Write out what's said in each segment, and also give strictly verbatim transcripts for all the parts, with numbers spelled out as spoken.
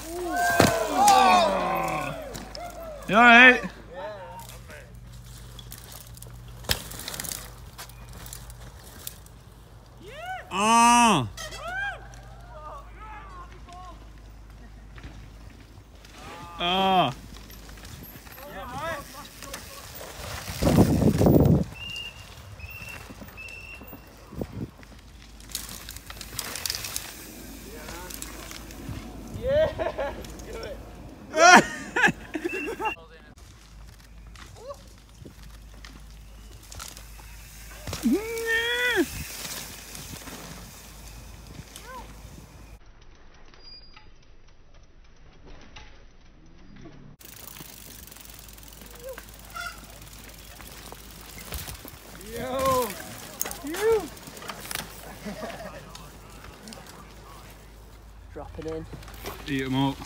Oh. You alright? Oh. Oh. Yeah. Do it. Yo! You! Dropping in. Eat them up.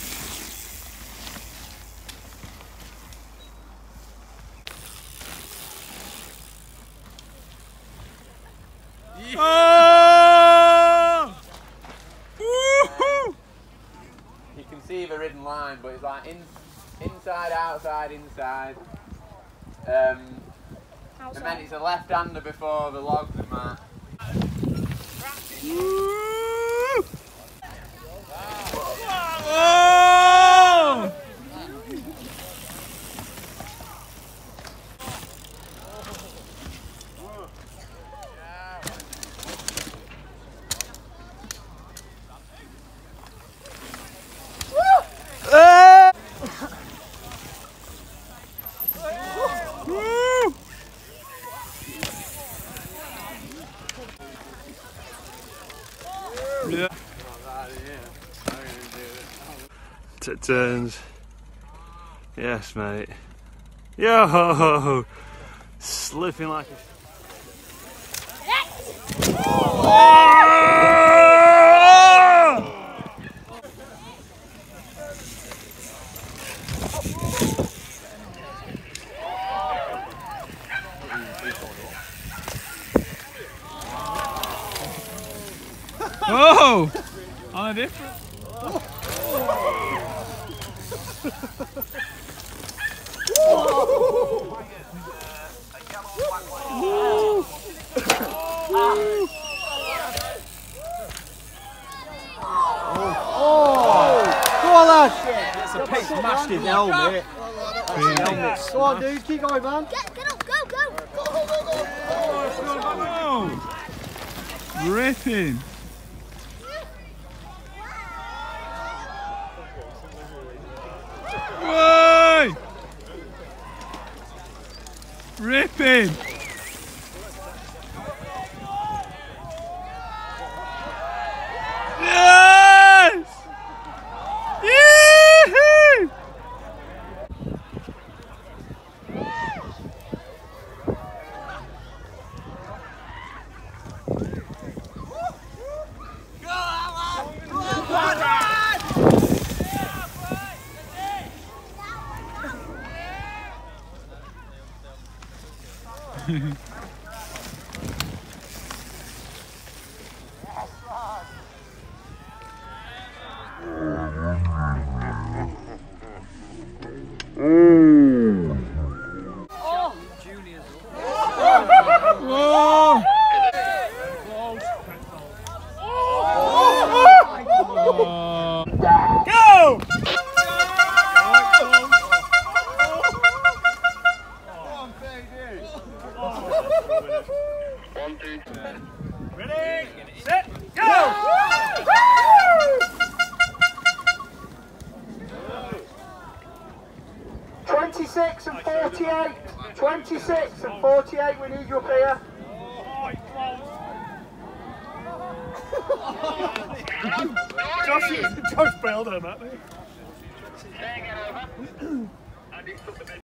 Yeah. Oh! Woo-hoo! You can see the ridden line, but it's like in, inside, outside, inside. Um, and then it's a left-hander before the logs and that. Woo! Oh! Yeah. T turns. Yes, mate. Yo! Slipping like a. Oh! Oh! On a different. Go on, lad! It's a pig smashed his helmet. Go on, dude, keep going, man. Get, get up, go, go! Go, go, go, go! Oh! Ripping! Whoa! Ripping! Yes! Yee-hoo! Whoa! Go! Ready, set, go! twenty-six and forty-eight. twenty-six and forty-eight, we need you up here. Josh, Josh bailed on that.